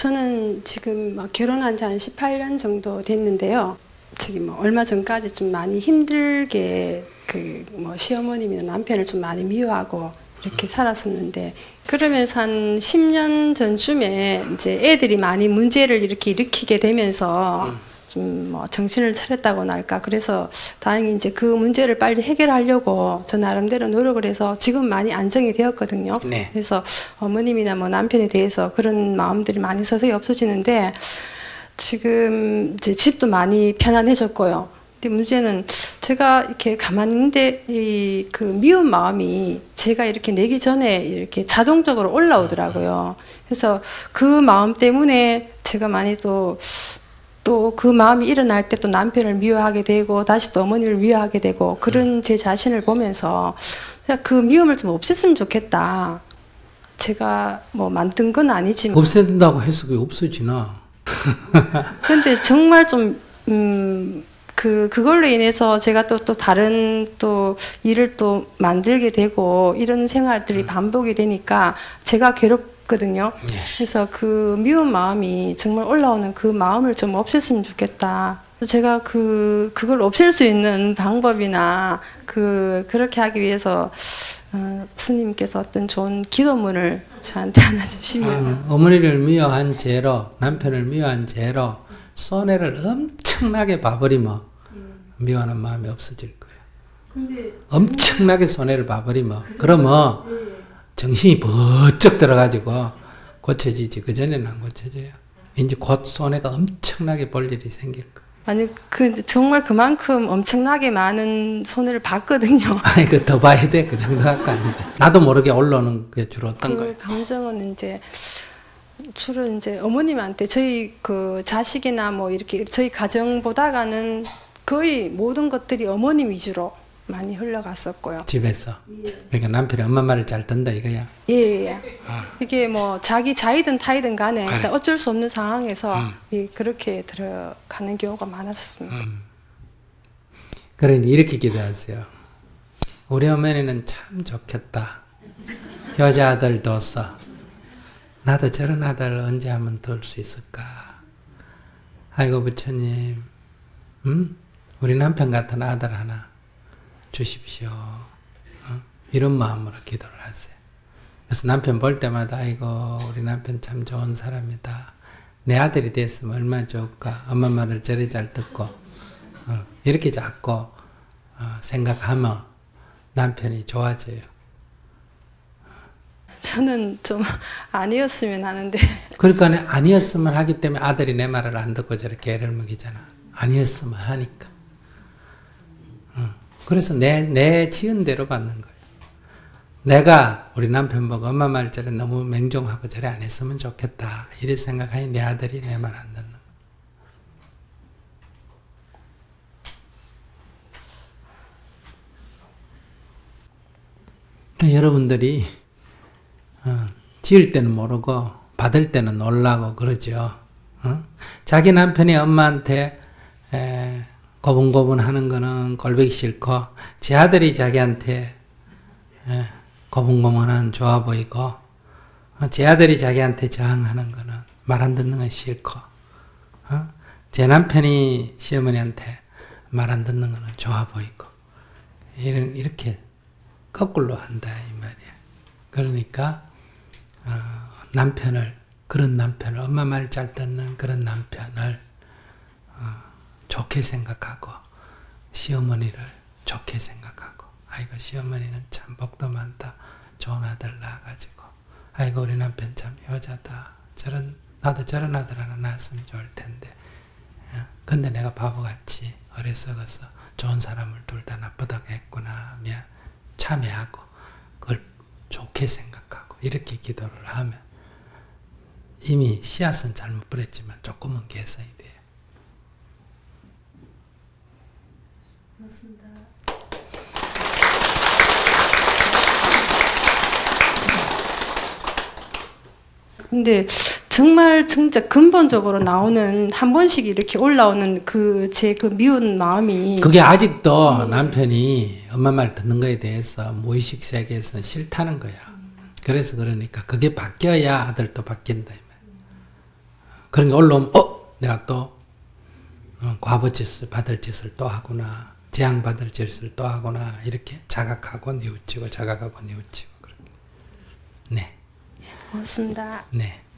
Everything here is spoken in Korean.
저는 지금 결혼한 지 한 18년 정도 됐는데요. 얼마 전까지 좀 많이 힘들게 시어머님이나 남편을 좀 많이 미워하고 이렇게 살았었는데, 그러면서 한 10년 전쯤에 이제 애들이 많이 문제를 이렇게 일으키게 되면서 좀 정신을 차렸다고나 할까. 그래서 다행히 이제 그 문제를 빨리 해결하려고 저 나름대로 노력을 해서 지금 많이 안정이 되었거든요. 네. 그래서 어머님이나 남편에 대해서 그런 마음들이 많이 서서히 없어지는데, 지금 이제 집도 많이 편안해졌고요. 근데 문제는 제가 이렇게 가만히 있는데 그 미운 마음이 제가 이렇게 내기 전에 이렇게 자동적으로 올라오더라고요. 그래서 그 마음 때문에 제가 많이 또 그 마음이 일어날 때 또 남편을 미워하게 되고 다시 또 어머니를 미워하게 되고, 그런 제 자신을 보면서 그 미움을 좀 없앴으면 좋겠다. 제가 만든 건 아니지만. 없앤다고 해서 그게 없어지나? 근데 정말 좀 그걸로 인해서 제가 또 다른 또 일을 또 만들게 되고 이런 생활들이 반복이 되니까 제가 괴롭거든요. 그래서 그 미운 마음이 정말 올라오는 그 마음을 좀 없앴으면 좋겠다. 제가 그걸 없앨 수 있는 방법이나 그렇게 하기 위해서 스님께서 어떤 좋은 기도문을 저한테 하나 주시면. 어머니를 미워한 죄로, 남편을 미워한 죄로 손해를 엄청나게 봐버리면 미워하는 마음이 없어질 거예요. 엄청나게 손해를 봐버리면 그러면 정신이 번쩍 들어가지고 고쳐지지. 그전에는 안 고쳐져요. 이제 곧 손해가 엄청나게 볼 일이 생길 거예요. 아니, 정말 그만큼 엄청나게 많은 손해를 봤거든요. 아니, 더 봐야 돼. 그 정도가 아닌데. 나도 모르게 올라오는 게 주로 어떤 거예요? 감정은 이제 주로 이제 어머님한테 저희 자식이나 이렇게 저희 가정 보다가는 거의 모든 것들이 어머님 위주로 많이 흘러갔었고요. 집에서. 그러니까 남편이 엄마 말을 잘 듣는다 이거야. 예. 이게 자기 자이든 타이든 간에 그래. 어쩔 수 없는 상황에서 그렇게 들어가는 경우가 많았습니다. 그러니 이렇게 기도하세요. 우리 어머니는 참 좋겠다. 여자 아들 둬서 나도 저런 아들 언제 한번 둘 수 있을까. 아이고 부처님, 우리 남편 같은 아들 하나 주십시오. 이런 마음으로 기도를 하세요. 그래서 남편 볼 때마다 아이고 우리 남편 참 좋은 사람이다. 내 아들이 됐으면 얼마나 좋을까. 엄마 말을 저리 잘 듣고 이렇게 자꾸 생각하면 남편이 좋아져요. 저는 좀 아니었으면 하는데. 그러니까 아니었으면 하기 때문에 아들이 내 말을 안 듣고 저렇게 애를 먹이잖아. 아니었으면 하니까. 그래서 내 지은 대로 받는 거예요. 내가 우리 남편 보고 엄마 말 저래 너무 맹종하고 저래 안 했으면 좋겠다. 이래 생각하니 내 아들이 내 말 안 듣는 거예요. 여러분들이 지을 때는 모르고 받을 때는 놀라고 그러죠. 자기 남편이 엄마한테 고분고분 하는 거는 꼴보기 싫고, 제 아들이 자기한테 고분고분하는 좋아 보이고, 제 아들이 자기한테 저항하는 거는 말 안 듣는 건 싫고, 제 남편이 시어머니한테 말 안 듣는 거는 좋아 보이고, 이렇게 거꾸로 한다 이 말이야. 그러니까 그런 남편을, 엄마 말 잘 듣는 그런 남편을 좋게 생각하고, 시어머니를 좋게 생각하고, 아이고 시어머니는 참 복도 많다. 좋은 아들 낳아가지고, 아이고 우리 남편 참 효자다. 나도 저런 아들 하나 낳았으면 좋을 텐데, 근데 내가 바보같이 어리석어서 좋은 사람을 둘 다 나쁘다고 했구나. 참회하고 그걸 좋게 생각하고 이렇게 기도를 하면 이미 씨앗은 잘못 뿌렸지만 조금은 개선이 돼요. 맞습니다. 근데 정말 진짜 근본적으로 나오는, 한 번씩 이렇게 올라오는 제 미운 마음이, 그게 아직도 남편이 엄마 말 듣는 거에 대해서 무의식 세계에서는 싫다는 거야. 그래서 그러니까 그게 바뀌어야 아들도 바뀐다. 그런 게 올라오면 내가 또 과부짓을 받을 짓을 또 하구나. 재앙받을 짓을 또 하구나. 이렇게 자각하고 뉘우치고 자각하고 뉘우치고. 네. 고맙습니다. 네.